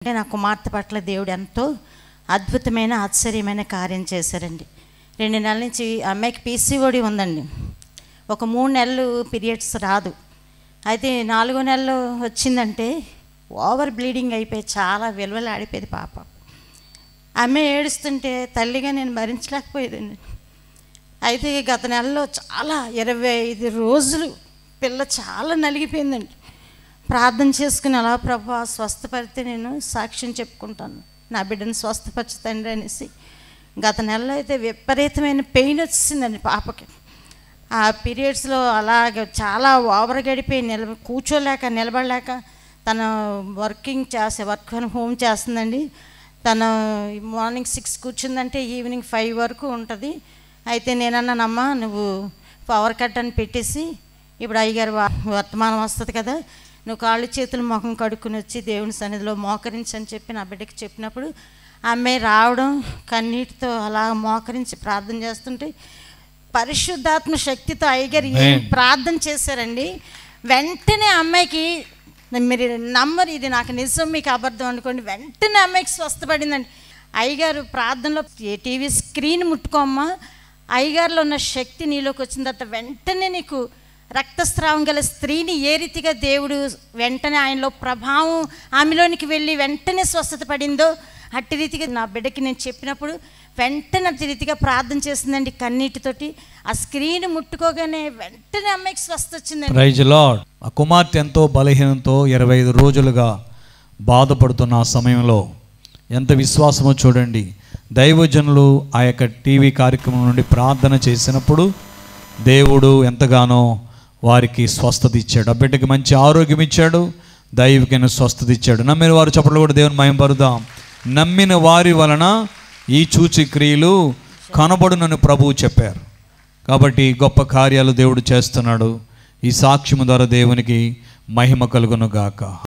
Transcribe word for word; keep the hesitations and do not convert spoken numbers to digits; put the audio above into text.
అంటే నా కుమార్తె పట్ల దేవుడు ఎంతో అద్భుతమైన ఆశ్చర్యమైన కార్యం చేశారండి. రెండు నెలల నుంచి అమ్మాయికి పీసీఓడి ఉందండి. ఒక మూడు నెలలు పీరియడ్స్ రాదు. అయితే నాలుగో నెలలో వచ్చిందంటే ఓవర్ బ్లీడింగ్ అయిపోయి చాలా విలువలాడిపోయేది పాప. అమ్మాయి ఏడుస్తుంటే తల్లిగా నేను భరించలేకపోయేదండి. అయితే గత నెలలో చాలా ఇరవై ఐదు రోజులు పిల్ల చాలా నలిగిపోయిందండి. ప్రార్థన చేసుకుని అలా ప్రభా స్వస్థపడితే నేను సాక్ష్యం చెప్పుకుంటాను, నా బిడ్డను స్వస్థపరచు తండ్రి అనేసి. గత నెలలో అయితే విపరీతమైన పెయిన్ వచ్చిందండి పాపకి. ఆ పీరియడ్స్లో అలాగ చాలా ఓవర్ గడిపోయి నిలబ కూర్చోలేక నిలబడలేక తను వర్కింగ్ చేసే వర్క్ ఫ్రమ్ హోమ్ చేస్తుందండి. తను మార్నింగ్ సిక్స్ కూర్చుందంటే ఈవినింగ్ ఫైవ్ వరకు ఉంటుంది. అయితే నేనన్నానమ్మా నువ్వు పవర్ కట్ అని పెట్టేసి ఇప్పుడు అయ్యగారు వర్తమానం వస్తుంది కదా, నువ్వు కాళ్ళు చేతులు ముఖం కడుక్కుని వచ్చి దేవుని సన్నిధిలో మోకరించి అని చెప్పి నా బిడ్డకి చెప్పినప్పుడు అమ్మాయి రావడం కన్నీటితో అలా మోకరించి ప్రార్థన చేస్తుంటే పరిశుద్ధాత్మ శక్తితో అయ్యగారు ఏం ప్రార్థన చేశారండి. వెంటనే అమ్మాయికి మీరు నమ్మరు, ఇది నాకు నిజం మీకు అబద్ధం అనుకోండి, వెంటనే అమ్మాయికి స్వస్థపడిందండి. అయ్యగారు ప్రార్థనలో టీవీ స్క్రీన్ ముట్టుకోమ్మా, అయ్యగారిలో ఉన్న శక్తి నీలోకి వచ్చిన తర్వాత వెంటనే నీకు రక్తస్రావం గల స్త్రీని ఏ రీతిగా దేవుడు వెంటనే ఆయనలో ప్రభావం ఆమెలోనికి వెళ్ళి వెంటనే స్వస్థత పడిందో అట్టి రీతిగా నా బిడ్డకి నేను చెప్పినప్పుడు వెంటనే అట్టి రీతిగా ప్రార్థన చేసిందండి కన్నీటితోటి. ఆ స్క్రీన్ ముట్టుకోగానే వెంటనే అమ్మాయికి స్వస్థత వచ్చిందండి. Praise Lord. ఆ కుమార్తె ఎంతో బలహీనంతో ఇరవై ఐదు రోజులుగా బాధపడుతున్న ఆ సమయంలో ఎంత విశ్వాసమో చూడండి. దైవజనులు ఆ యొక్క టీవీ కార్యక్రమం నుండి ప్రార్థన చేసినప్పుడు దేవుడు ఎంతగానో వారికి స్వస్థత ఇచ్చాడు. ఆ బిడ్డకి మంచి ఆరోగ్యం ఇచ్చాడు, దైవికైన స్వస్థత ఇచ్చాడు. నమ్మిన వారు చప్పట్లు కూడా దేవుని మహిమపరుద్దాం. నమ్మిన వారి వలన ఈ చూచి క్రియలు కనబడునని ప్రభువు చెప్పారు. కాబట్టి గొప్ప కార్యాలు దేవుడు చేస్తున్నాడు. ఈ సాక్ష్యము ద్వారా దేవునికి మహిమ కలుగును గాక.